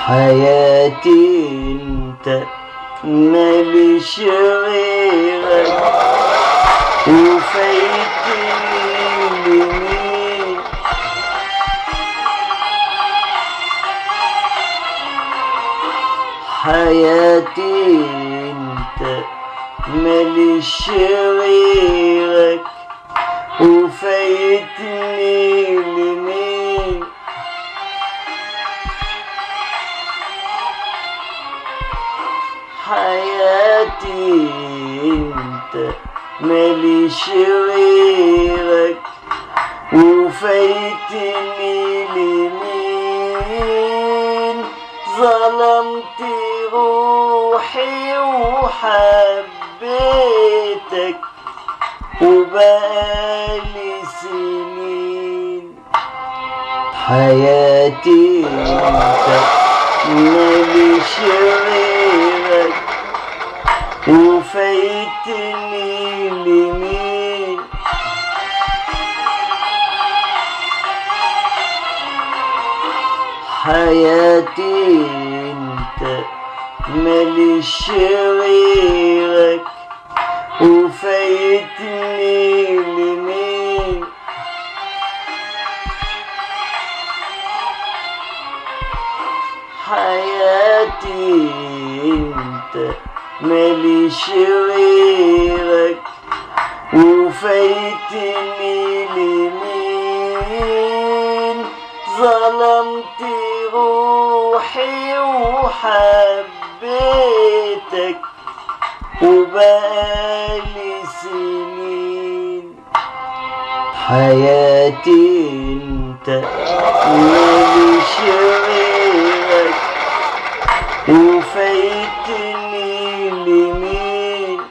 حياتي انت ماليش غيرك وفايتني لمين. حياتي انت ماليش غيرك وفايتني لمين. حياتي انت ماليش غيرك وفايتني لمين. ظلمت روحي وحبيتك وبقالي سنين. حياتي انت ماليش غيرك وفايتني لمين. حياتي انت ماليش غيرك وفايتني لمين. حياتي انت ماليش غيرك وفايتني لمين. ظلمت روحي وحبيتك وبقالي سنين. حياتي انت ماليش غيرك وفايتني لمين.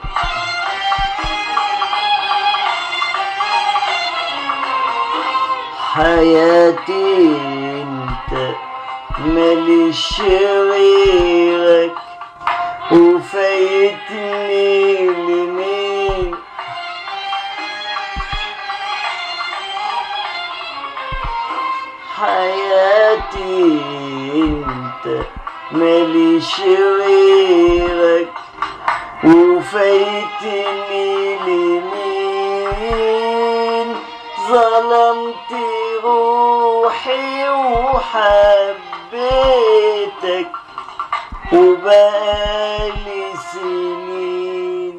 حياتي انت ماليش غيرك وفايتني لمين. حياتي انت ماليش غيرك وفايتني لمين. ظلمت روحي وحبيتك وبقالي سنين.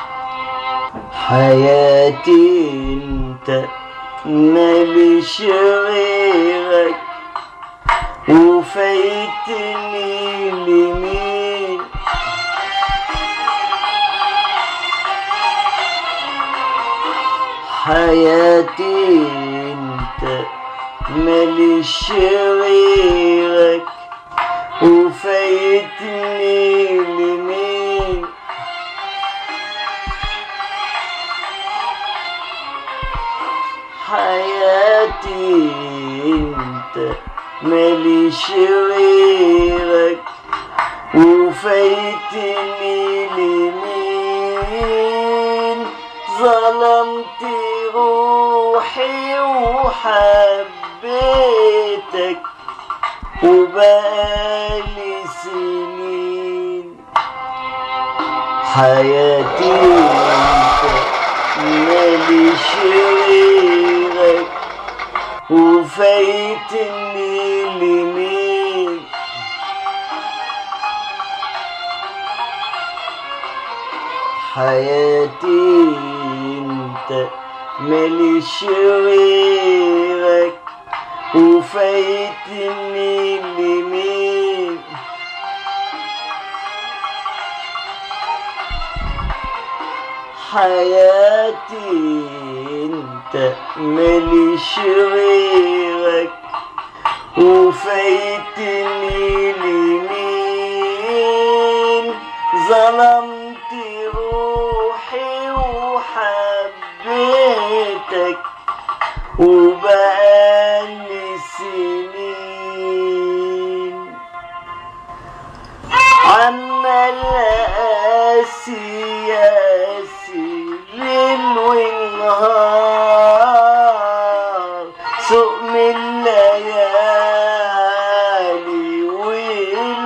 حياتي انت ماليش غيرك وفايتني لمين. حياتي انت ماليش غيرك وفايتني لمين. حياتي انت ماليش غيرك وفايتني لمين. ظلمت روحي وحبيتك وبقالي سنين. حياتي انت ماليش غيرك وفايتني لمين. حياتي انت ماليش غيرك وفايتني لمين. حياتي انت ماليش غيرك وفايتني لمين. ظلمت روحي وحبيتك وبقالي سنين. عمال اقاسي ليل ونهار سوق من الليالي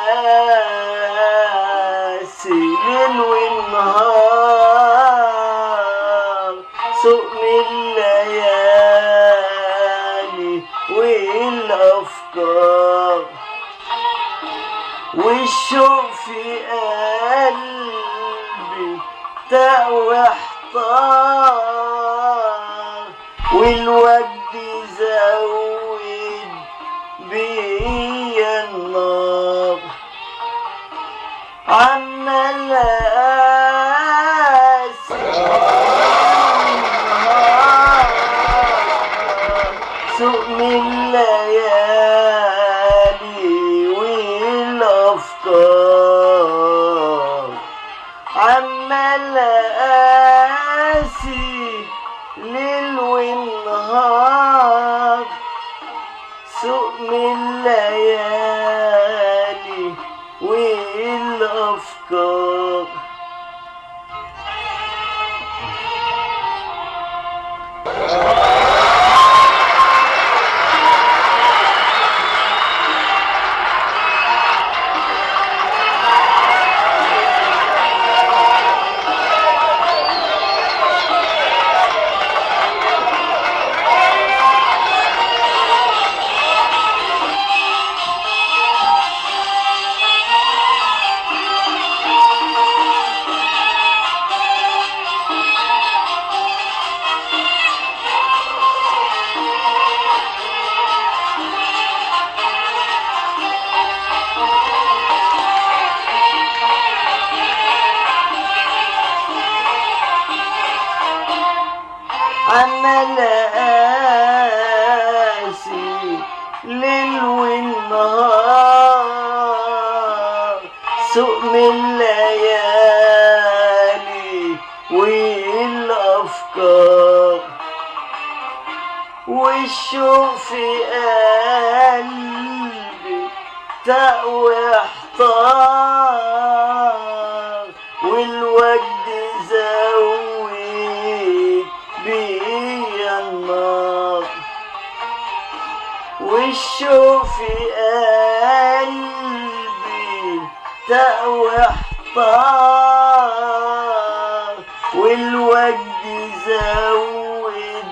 قاسي ليل والنهار سوق من الليالي والأفكار والشوق في قلبي تقوى احتار والوجد زود بيا النار عمال اقاسي سوق من الليالي والافكار عمال اقاسي ليل والنهار سوق من الليالي والافكار عمال اقاسي ليل والنهار سوق من الليالي والافكار والشوق في قلبي تقوى احتار والوجد زود بيا النار والشوق في قلبي تقوى احتار والوجد زود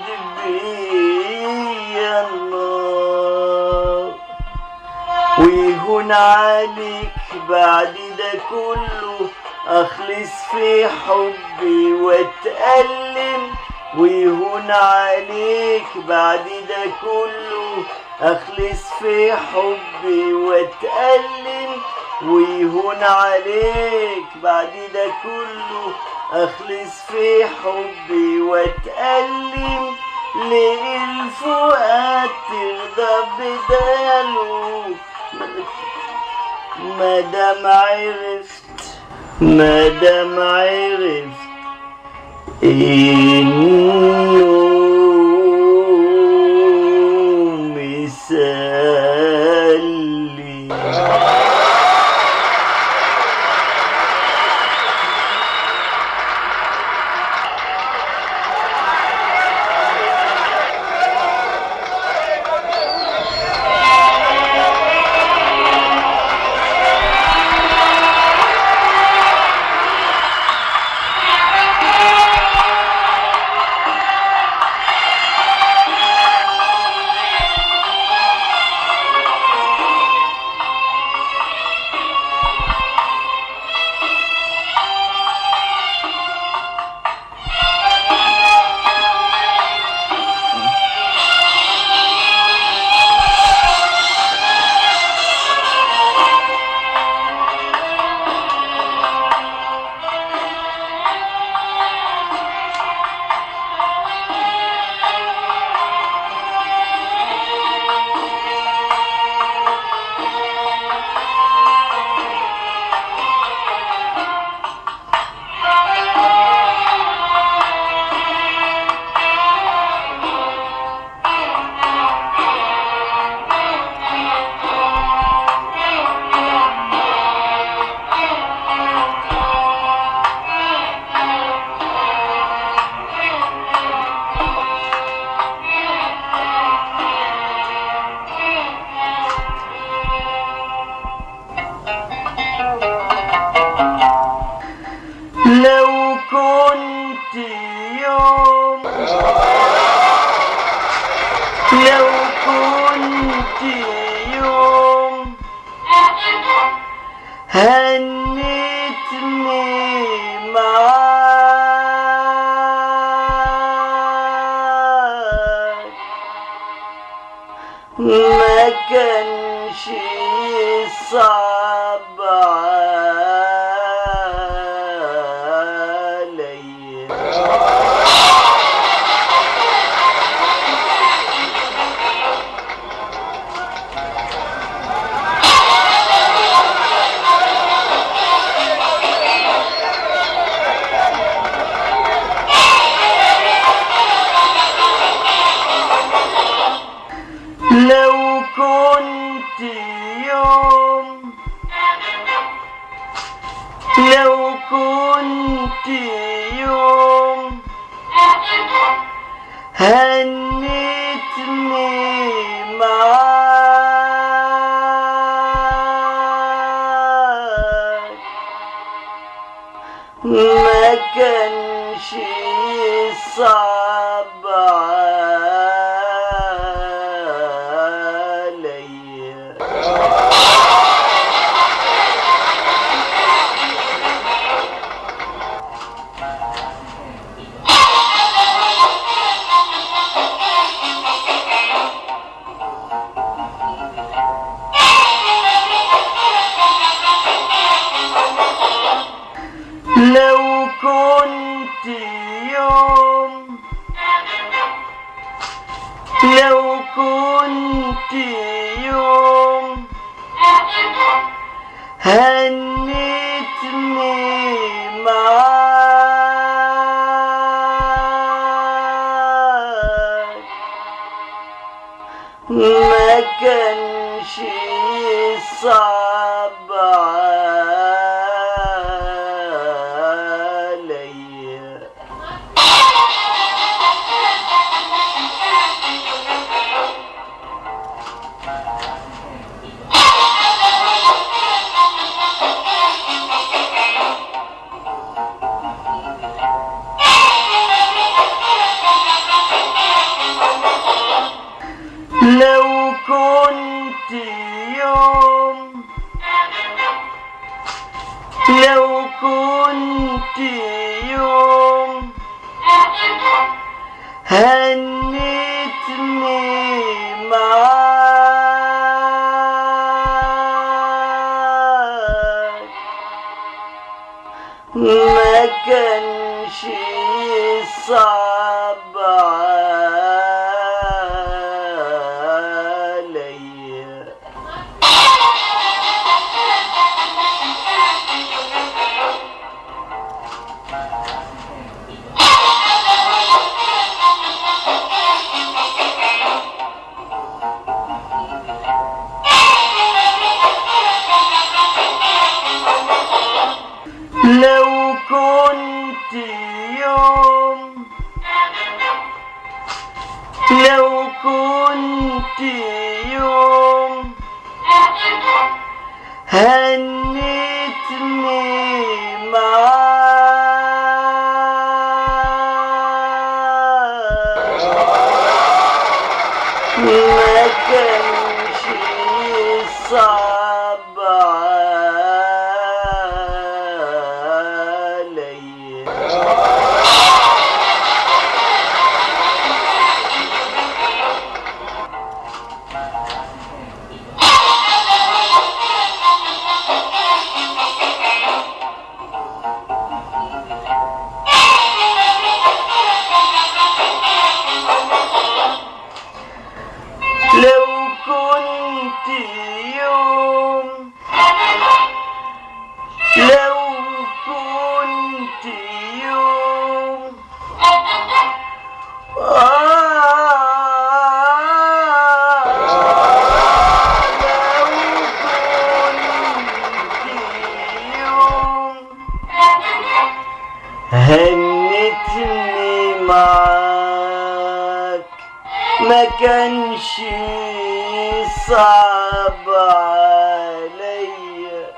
بيا النار ويهون عليك بعد ده كله اخلص في حبي واتألم ويهون عليك بعد ده كله اخلص في حبي واتألم ويهون عليك بعد ده كله اخلص في حبي واتألم ليه الفؤاد ترضى بداله مادام عرفت إنه مسلي يوم لو كنت يوم هنتني معاك ما كانش صعب عليا لو كنت يوم لو كنت يوم هنتني معاك ما كانش صعب عليا لو كنت يوم لو كنت يوم هنتني معاك ما كانش صعب عليا لو كنت يوم لو كنت يوم هنتني معاك ما كانش صعب عليا لو كنت يوم لو كنت يوم هنتني معاك ما كانش صعب عليا لو كنت يوم لو كنت يوم هنتني معاك ما كانش صعب عليا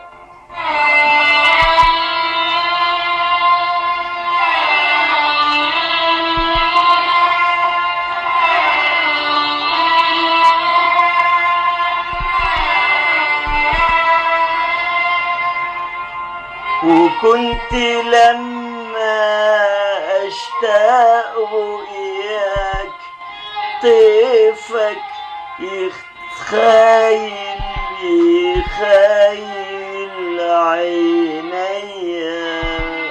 وكنت لما اشتاق رؤياك طيفك يتخيل يخيل عينيا.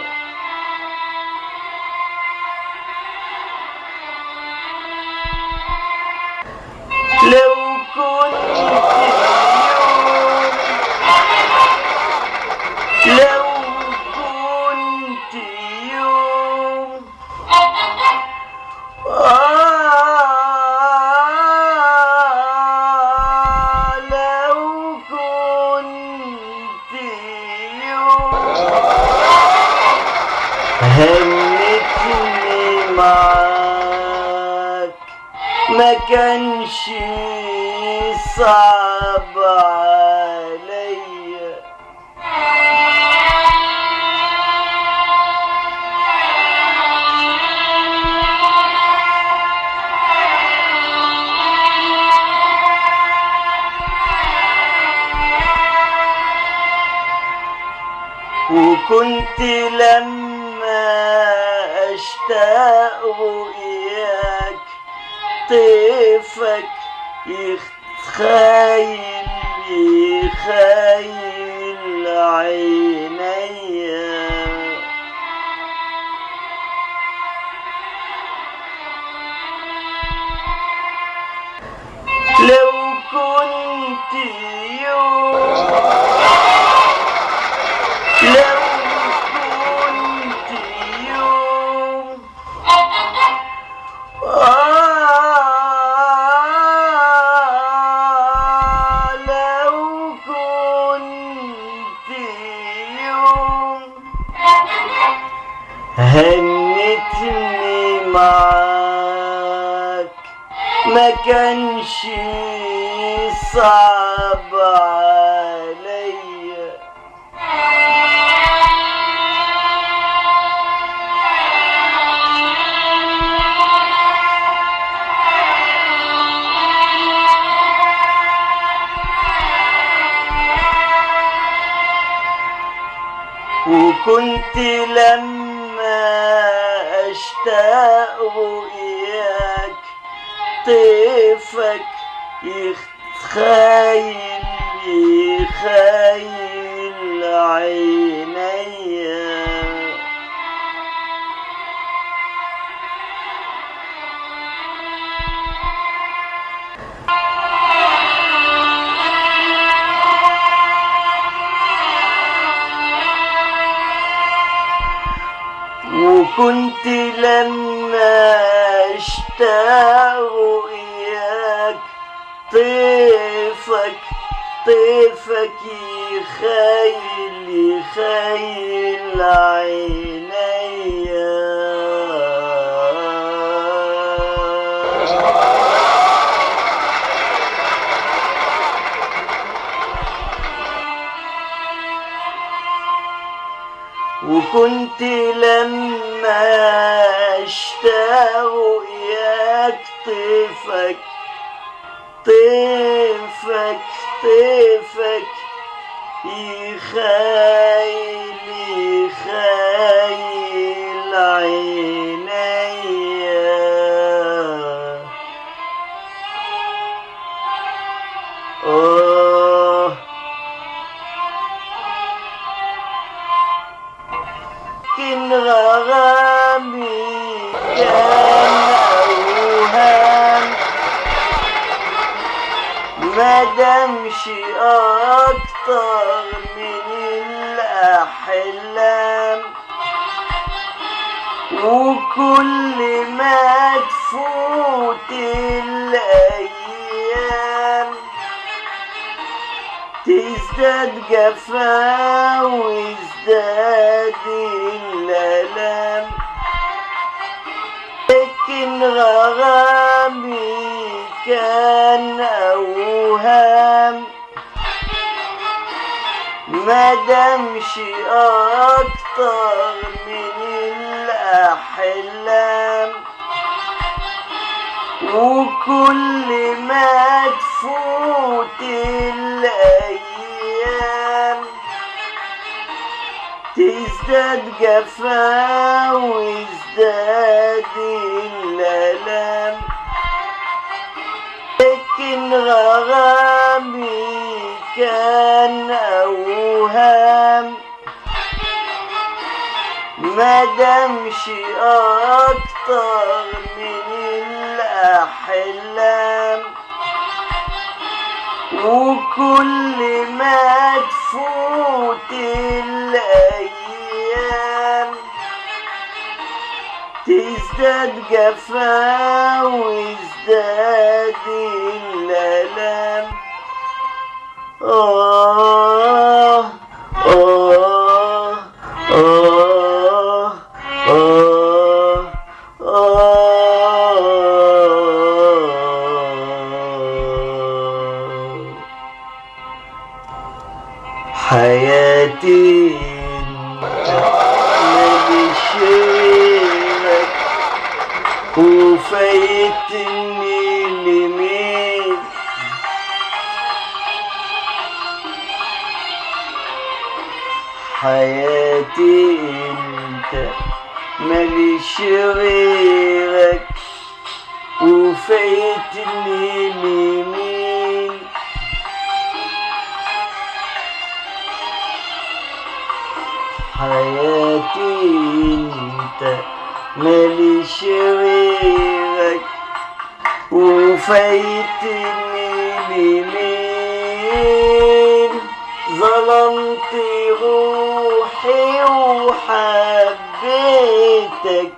لو كنت يوم لو كنت يوم هنتني معاك ما كانش صعب عليا. وكنت لما اشتاق رؤياك طيفك يتخيل يخيل عينيا. لو كنت يوم لو كنت يوم لو كنت يوم هنتني معاك ما كانش صعب عليا. وكنت لما اشتاق رؤياك طيفك يتخيل يخيل عينيا. وكنت لما اشتاق رؤياك طيفك يخيل يخيل عينيا. وكنت لما اشتاق رؤياك طيفك يخيل يخيل عينيا. لكن غرامي كان أوهام مدامش أكتر من الأحلام. وكل ما تفوت الأيام تزداد جفا وازداد الألم. لكن غرامي كان أوهام مدامش أكتر من الأحلام. وكل ما تفوت الأيام تزداد جفا وازداد الألم، لكن غرامي كان أوهام، مدامش أكتر من الأحلام، وكل ما تفوت الأيام تزداد جفا وازداد الألم. آه آه آه آه حياتي ماليش غيرك وفايتني لمين، حياتي انت ماليش غيرك وفايتني لمين، حياتي انت ماليش غيرك وفايتني لمين، ظلمت روحي وحبيتك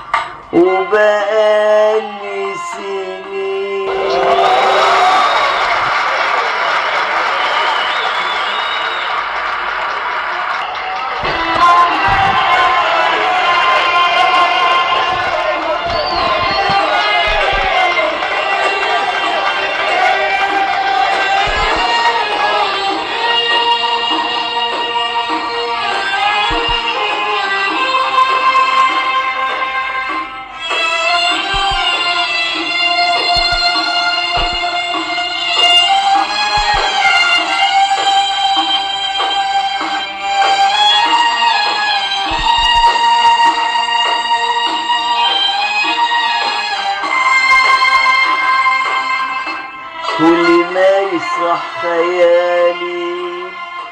وبقالي سنين، كل ما يسرح خيالي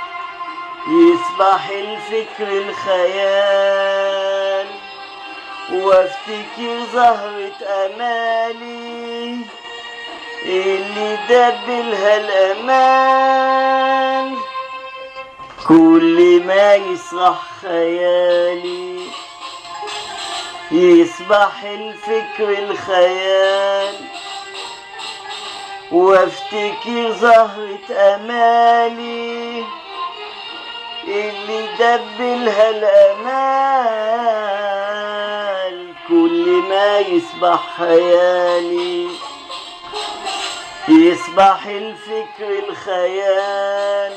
يصبح الفكر الخيال، وافتكر زهرة امالي اللي دبلها الامان، كل ما يسرح خيالي يصبح الفكر الخيال، وافتكر زهرة امالي اللي دبلها الامال، كل ما يصبح خيالي يصبح الفكر الخيال،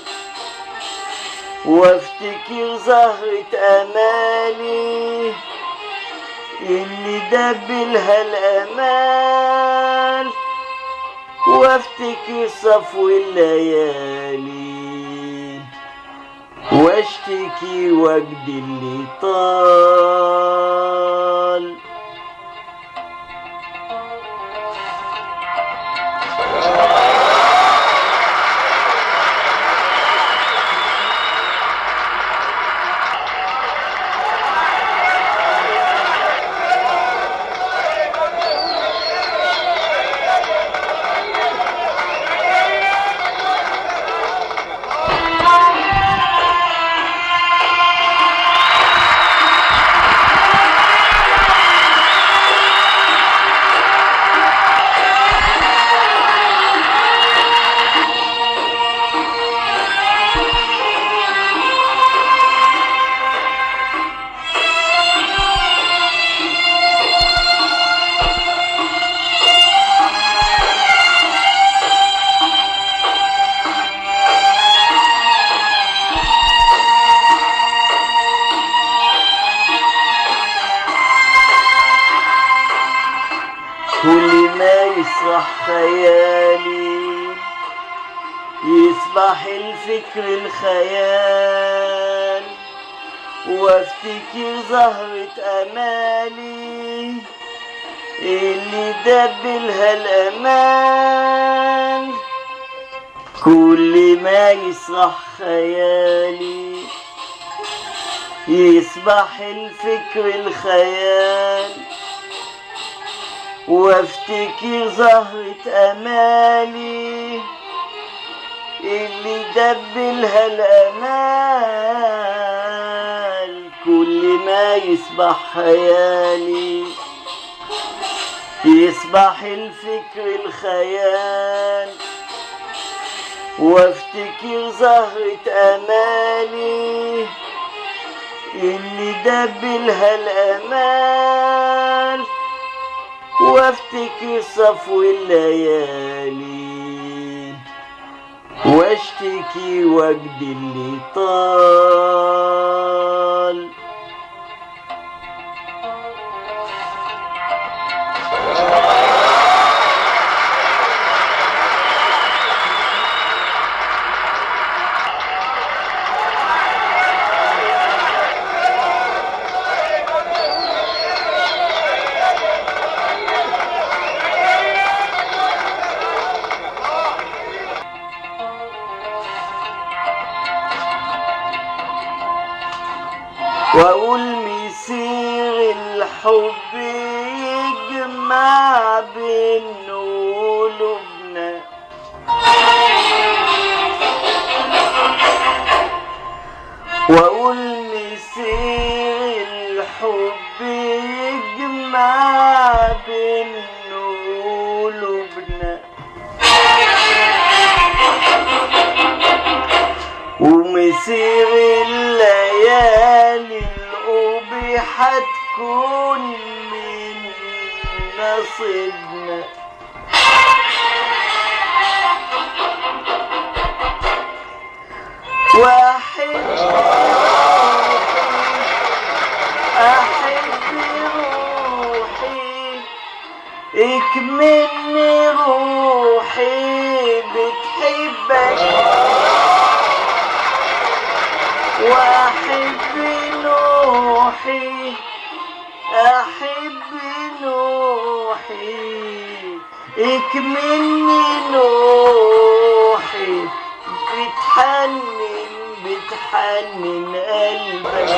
وافتكر زهرة امالي اللي دبلها الامال، وافتكر صفو الليالي واشتكي وجد اللي طال. كل ما يسرح خيالي يصبح الفكر الخيال، وافتكر زهرة امالي اللي دبلها الامان. كل ما يسرح خيالي يسبح الفكر الخيال، وافتكر زهرة امالي اللي دبلها الامال. كل ما يسبح خيالي يسبح الفكر الخيال، وافتكر زهرة امالي اللي دبلها الامال، وافتكر صفو الليالي واشتكي وجد اللي طال. واقول مسير الحب يجمع بين قلوبنا، واقول مسير الحب يجمع بين قلوبنا، ومسير الليالي القوبي حتكون من نصيبنا. واحب احب روحي اكملني روحي بتحبك، واحب نوحي احب نوحي اكملني نوحي بتحنن قلبك.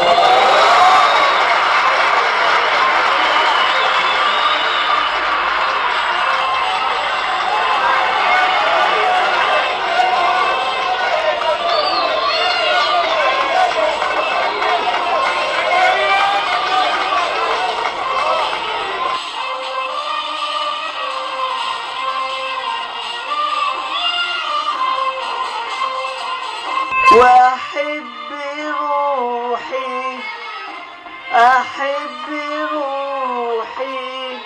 واحب روحي احب روحي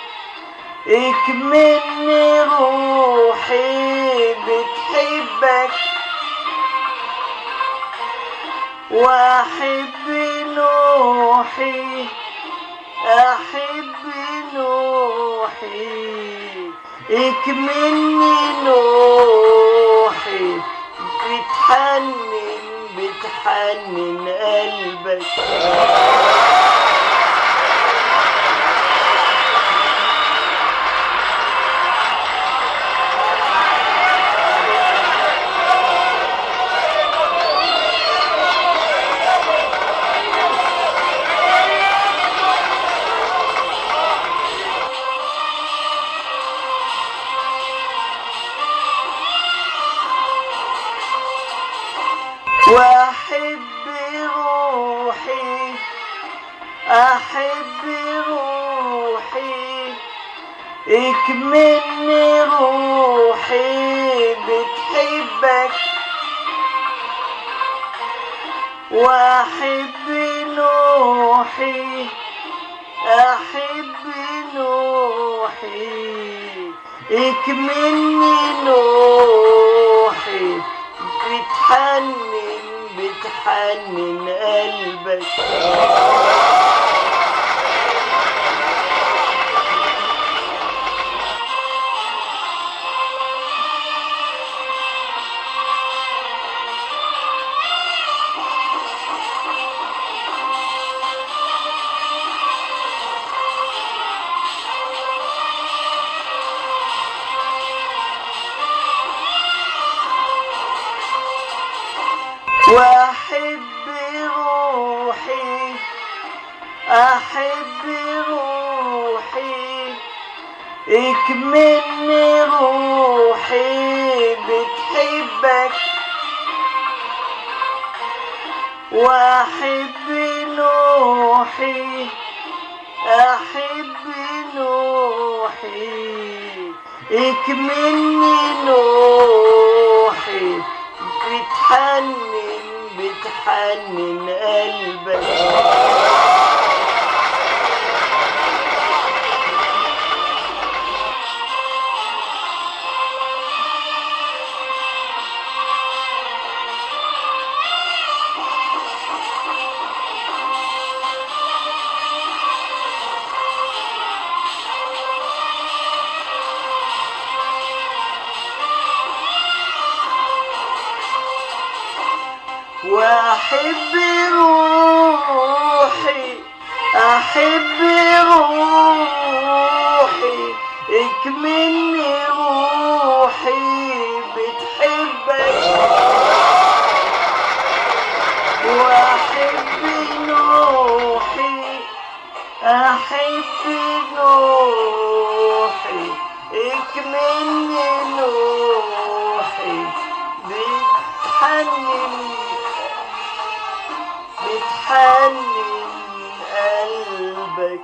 اكملني روحي بتحبك، واحب نوحي احب نوحي اكملني نوحي بتحنن قلبك. واحب روحي احب روحي اكملني روحي بتحبك، واحب نوحي احب نوحي اكملني نوحي بتحنن قلبك. واحب روحي احب روحي اكملني روحي بتحبك واحب نوحي احب نوحي اكملني نوحي بتحنن قلبك واحب روحي احب روحي اكملني روحي بتحبك واحب نوحي احب نوحي اكملني نوحي بتحنن قلبك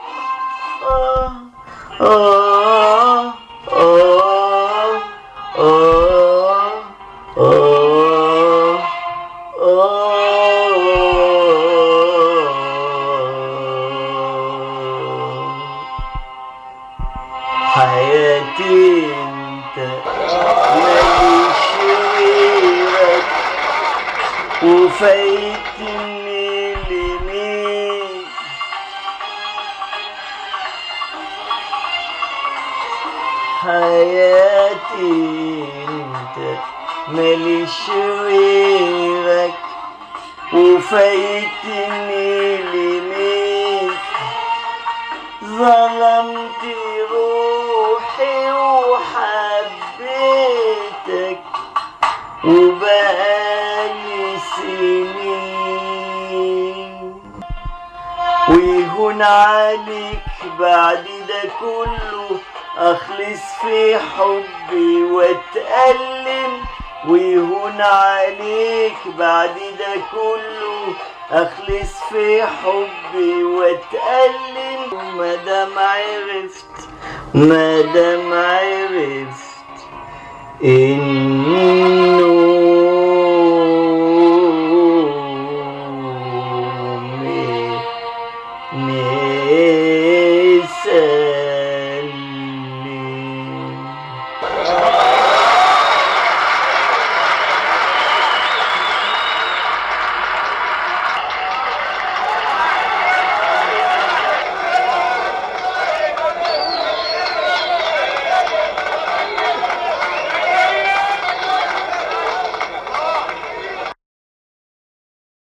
حياتي انت ماليش غيرك وفايتني لمين حياتي انت ماليش غيرك وفايتني لمين ظلمت روحي وحبيتك وبقالي سنين ويهون عليك بعد ده كله اخلص في حبي واتألم ويهون عليك بعد ده كله اخلص في حبي واتألم مادام عرفت إنه